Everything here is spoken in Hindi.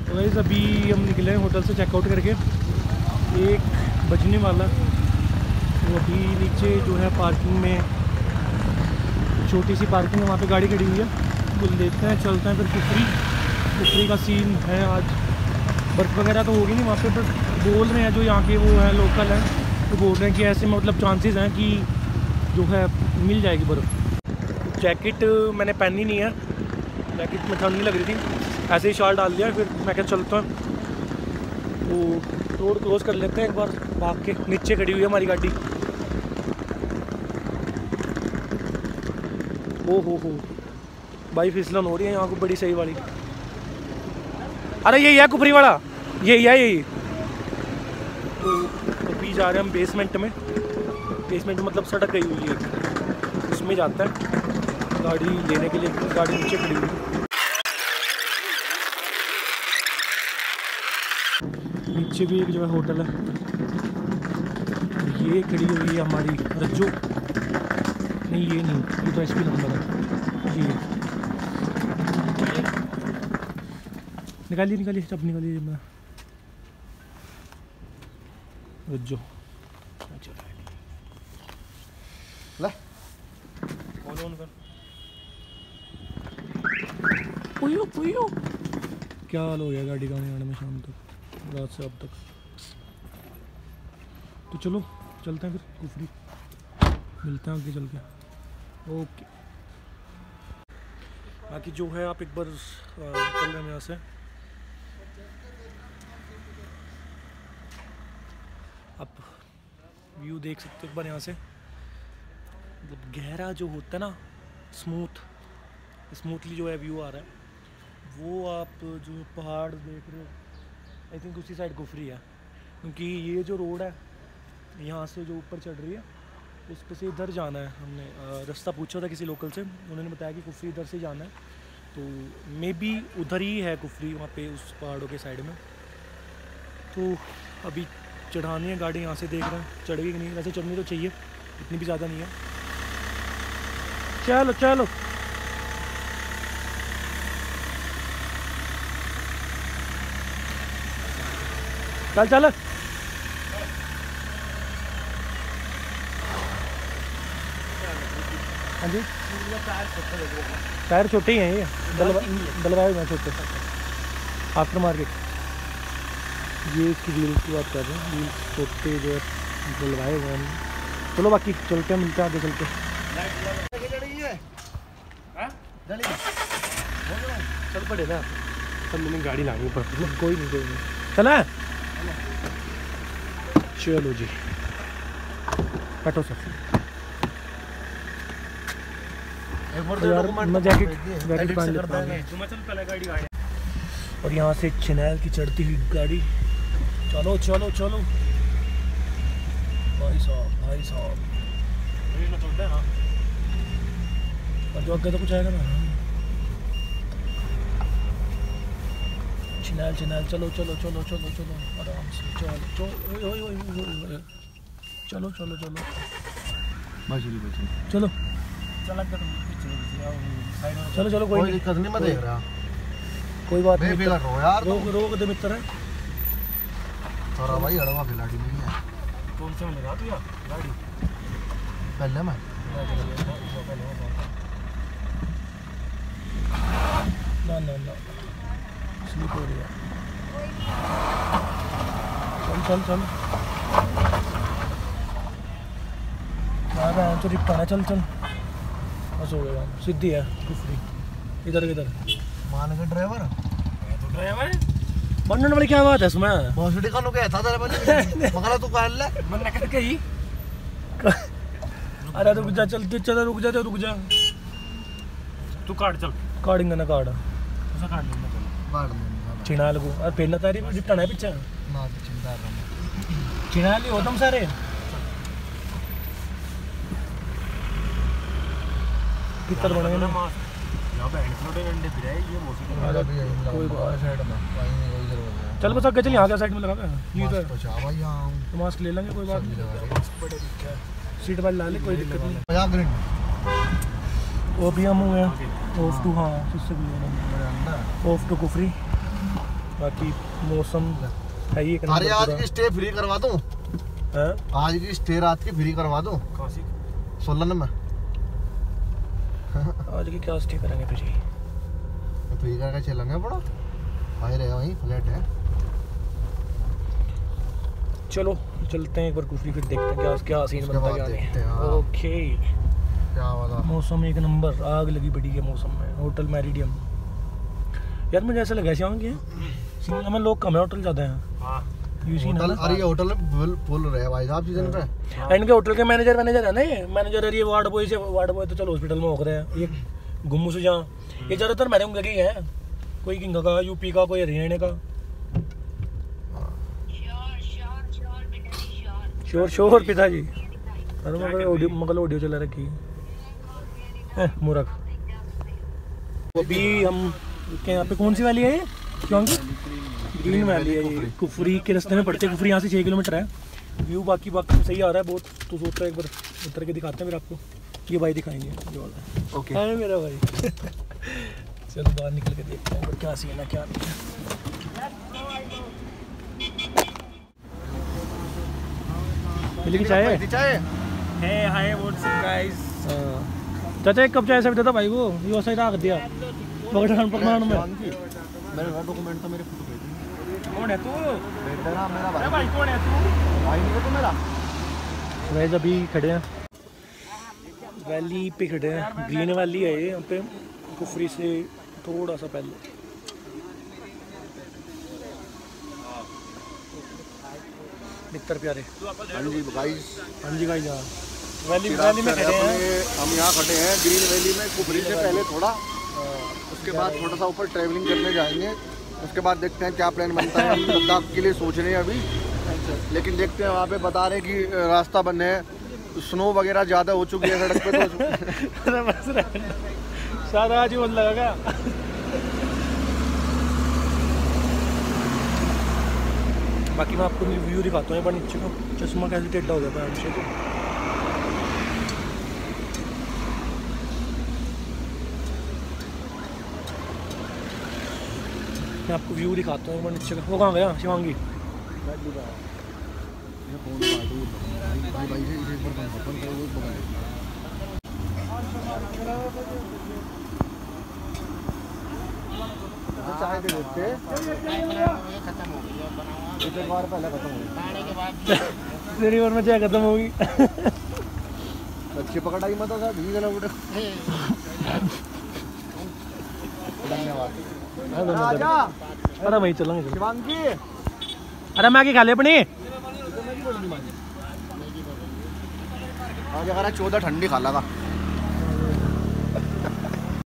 तो गाइस अभी हम निकले हैं होटल से चेकआउट करके, 1 बजने वाला। तो अभी नीचे जो है पार्किंग में छोटी सी पार्किंग है, वहाँ पे गाड़ी खड़ी हुई है, तो लेते हैं चलते हैं फिर कुफरी का सीन है आज। बर्फ़ वगैरह तो होगी नहीं वहाँ पे, बस बोल रहे हैं जो यहाँ के वो हैं लोकल हैं, तो बोल रहे हैं कि ऐसे में मतलब चांसेस हैं कि जो है मिल जाएगी बर्फ़। जैकेट मैंने पहनी नहीं है, जैकेट में ठंड नहीं लग रही थी, ऐसे ही शॉल डाल दिया। फिर मैं क्या चलता हूँ, तो रोड क्रॉस कर लेते हैं एक बार भाग के। नीचे खड़ी हुई है हमारी गाड़ी। ओ हो भाई फिसलन हो रही है यहाँ को बड़ी सही वाली। अरे यही है कुफरी वाला, यही है यही। तो अभी जा रहे हैं हम बेसमेंट में मतलब सड़क गई हुई है, उसमें जाता है गाड़ी लेने के लिए। गाड़ी नीचे खड़ी हुई है, नीचे भी एक जो है होटल है। ये खड़ी हुई है हमारी रज्जो, नहीं ये नहीं, ये तो एचपी नंबर है। ये निकालिए सब निकालिए मैं रज्जो। पुयो क्या हाल हो गया गाड़ी का आने में शाम तक, रात से अब तक। तो चलो चलते हैं फिर कुफरी, मिलते हैं आगे चल के। ओके बाकी जो है आप एक बार निकल रहे हैं यहाँ से, आप व्यू देख सकते हो एक बार यहाँ से। मतलब गहरा जो होता है ना, स्मूथली जो है व्यू आ रहा है, वो आप जो पहाड़ देख रहे हो, आई थिंक उसी साइड कुफरी है। क्योंकि ये जो रोड है यहाँ से जो ऊपर चढ़ रही है, उस पर से इधर जाना है। हमने रास्ता पूछा था किसी लोकल से, उन्होंने बताया कि कुफरी इधर से जाना है, तो मे बी उधर ही है कुफरी, वहाँ पे उस पहाड़ों के साइड में। तो अभी चढ़ानी है गाड़ी, यहाँ से देख रहे हैं चढ़ेगी कि नहीं। वैसे चढ़नी तो चाहिए, इतनी भी ज़्यादा नहीं है। चलो चलो चल चल। हाँ जी टायर छोटे ही हैं ये, डलवाए हुए हैं छोटे। आफ्टर मार्केट ये इसकी व्हील की बात कर रहे हैं, व्हील छोटे जो है डलवाए हुए हैं। चलो बाकी चलते हैं, मिलते हैं आगे चलते। चल पड़े ना, सब मैंने गाड़ी लानी पड़ती है। कोई नहीं चला। चलो जी बैठो सर। यार मैं जैकेट पहन लेता हूँ। और यहाँ से चिनैल की चढ़ती हुई गाड़ी। चलो चलो चलो भाई साहब और जो आगे तो कुछ आएगा ना। चिनैल चलो आराम से चलो कोई दिक्कत नहीं, मैं देख रहा। कोई बात नहीं यार, रोक दे मित्र है थोड़ा भाई। अड़वा खिलाड़ी नहीं है। कौन सा लगा तू यार गाड़ी पहले मैं ना स्लिप हो रही है। चल तो रिक्टा चल बस हो गया। सीधी है कुफरी, इधर मान के ड्राइवर बनने वाली क्या बात है इसमें। बॉसडी का नु कहता तेरे पहले मगला तू काल ले मन न करके ही। अरे रुक जा, चल रुक जा तू काट। चल काटेंगे ना, काट ऐसा काट लेना। चल चिनाल को और पहला तारी रिटर्न है पीछे ना, चिंता कर चिनाल ही हो तुम सारे। कितर बनेंगे ना चल बस आगे चल, यहाँ साइड में लगा तो मास्क ले लेंगे, कोई बात नहीं। सीट बेल्ट ला ले, कोई दिक्कत नहीं। वो भी हम हुए ऑफ टू, हाँ ऑफ टू कुफरी। बाकी मौसम है ही एक अरे आज की स्टे फ्री करवा दूं। हैं? आज की स्टे रात की फ्री करवा दूं सोलन में। आज की क्या स्टे करेंगे फिर जी? फ्री करके चलेंगे बड़ा भाई रहे वहीं फ्लैट है। चलो चलते हैं एक बार कुफरी फिर देखते हैं क्या क्या सीन बनता क्या नहीं। हाँ। ओके क्या वाला मौसम एक नंबर, आग लगी बड़ी है मौसम में। होटल मैरिडियम यार मुझे ऐसा लगा शिवांग कि शिमला में लोग कम है, होटल ज़्यादा हैं। होटल अरे ये होटल फुल रहे भाई साहब सीजन पे। इनके होटल के मैनेजर है ना, ये मैनेजर है ये वार्ड बॉय से। वार्ड बॉय तो चलो हॉस्पिटल में हो रहे हैं, ये गुम्मू से जहाँ ये ज़्यादातर मैडम के ही हैं, कोई किंग का, यूपी का, कोई हरियाणा का। शोर पिताजी। अरे मगल ऑडियो चला रखी मूर्ख। अभी हम यहाँ पे कौन सी वाली है ये? क्योंकि ग्रीन वैली है ये, कुफरी के रास्ते में पड़ते हैं। कुफरी यहाँ से 6 किलोमीटर है। व्यू बाकी सही आ रहा है बहुत। तो सोचता है एक बार उतर के दिखाते हैं फिर आपको। ये भाई दिखाएंगे ये वाला। ओके है मेरा भाई। चलो बाहर निकल के देखते हैं क्या सीन है क्या नहीं है। चाय है हाय व्हाट्सअप गाइस। चाचा एक कप चाय से देता भाई को, ये सही रख दिया पकड़ान में। मेरे घर डॉक्यूमेंट तो मेरे फोटो भेज। कौन है तू? बेटा मेरा अरे भाई कौन है तू? भाई नहीं है तू मेरा। वैसे अभी खड़े हैं वैली पे, खड़े हैं ग्रीन वैली है ये यहाँ पे, कुफरी से थोड़ा सा पहले। नित्तर प्यारे। हाँ जी गाइस। हाँ जी गाइस यहाँ वैली में खड़े हैं हम। यहाँ खड़े हैं ग्रीन वैली में, कुफरी से पहले थोड़ा। उसके बाद थोड़ा सा ऊपर ट्रैवलिंग करने जाएंगे। उसके बाद देखते हैं क्या प्लान बनता है। हम लद्दाख के लिए सोच रहे हैं अभी, लेकिन देखते हैं। वहाँ पे बता रहे कि रास्ता बंद है, स्नो वगैरह ज़्यादा हो चुकी है सड़क पे। तो शायद आज ही बंद लगा। बाकी मैं आपको व्यू दिखाता हूँ। नीचे को चश्मा कैसे टेढ़ा हो गया था हमसे तो। मैं आपको व्यू दिखाता हूँ नीचे का। वो कहाँ गया शिवांगी? चाय दे देते एक बार पहले खत्म हो तेरी बार में चाय खत्म होगी। अच्छी पकड़ाई मत होगा। धन्यवाद। अरे भाई चलेंगे शिवांगी। अरे मैं आगे खा ले अपनी। आज अगर 14 ठंडी खा लगा।